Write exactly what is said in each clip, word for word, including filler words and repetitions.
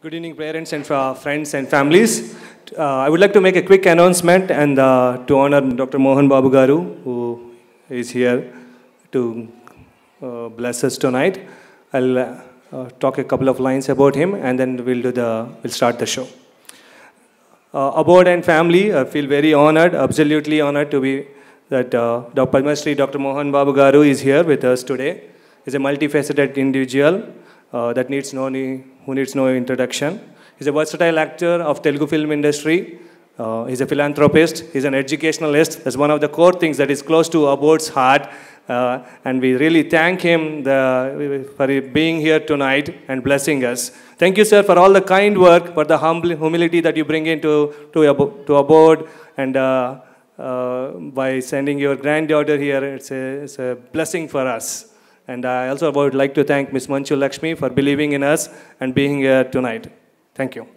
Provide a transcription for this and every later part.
Good evening, parents and uh, friends and families. Uh, I would like to make a quick announcement and uh, to honor Doctor Mohan Babu Garu, who is here to uh, bless us tonight. I'll uh, uh, talk a couple of lines about him, and then we'll do the we'll start the show. Uh, ABODE and family, I feel very honored, absolutely honored to be that uh, Doctor Padma Shri Doctor Mohan Babu Garu is here with us today. He's a multifaceted individual uh, that needs no who needs no introduction. He's a versatile actor of Telugu film industry. Uh, he's a philanthropist. He's an educationalist. That's one of the core things that is close to ABODE's heart. Uh, and we really thank him the, for being here tonight and blessing us. Thank you, sir, for all the kind work, for the humble humility that you bring into to, to ABODE, and uh, uh, by sending your granddaughter here, it's a, it's a blessing for us. And I also would like to thank Miz Manchu Lakshmi for believing in us and being here tonight. Thank you.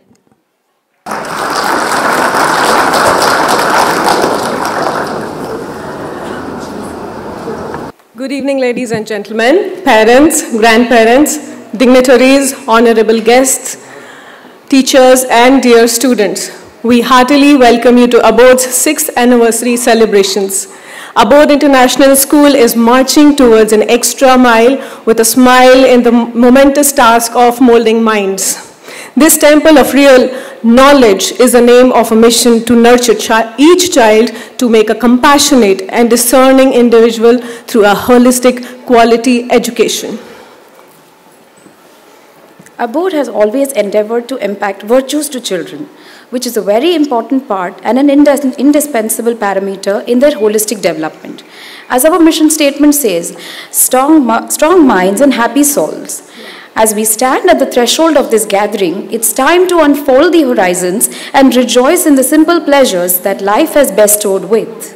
Good evening, ladies and gentlemen, parents, grandparents, dignitaries, honorable guests, teachers, and dear students. We heartily welcome you to ABODE's sixth anniversary celebrations. ABODE International School is marching towards an extra mile with a smile in the momentous task of molding minds. This temple of real knowledge is the name of a mission to nurture chi- each child to make a compassionate and discerning individual through a holistic quality education. ABODE has always endeavored to impact virtues to children, which is a very important part and an indispensable parameter in their holistic development. As our mission statement says, strong, strong minds and happy souls. As we stand at the threshold of this gathering, it's time to unfold the horizons and rejoice in the simple pleasures that life has bestowed with.